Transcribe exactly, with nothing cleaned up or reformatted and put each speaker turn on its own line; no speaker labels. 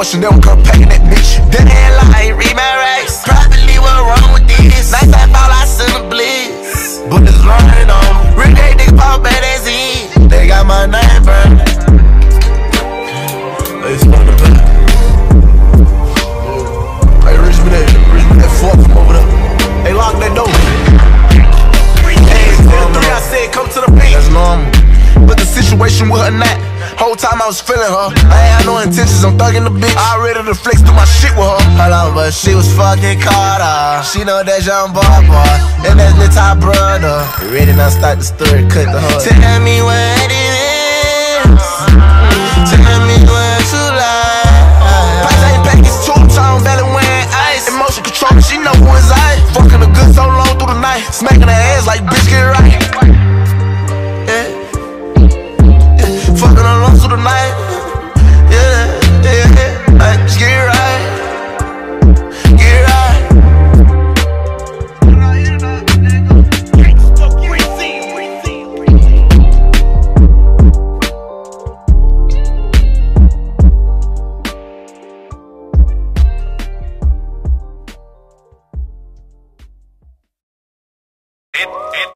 Chanel come packing that bitch.
That ain't like read my race. Privately, what wrong with this? Nights I fall, I send a bliss. Bullets running on me. Real day nigga pop bad as he. They got my name burned.
Hey, it's on the back. Hey, reach me that, reach me that fork from over there. Hey, lock that door. Hey, it's three, I said come to the beat. That's normal. But the situation with her not. Whole time I was feeling her. I ain't had no intentions, I'm thugging the bitch. I ready to flex through my shit with her.
Hold on, but she was fucking caught up. She know that young boy boy, and that's the top brother. You ready now, start the story, cut the hood. Tell me what it is.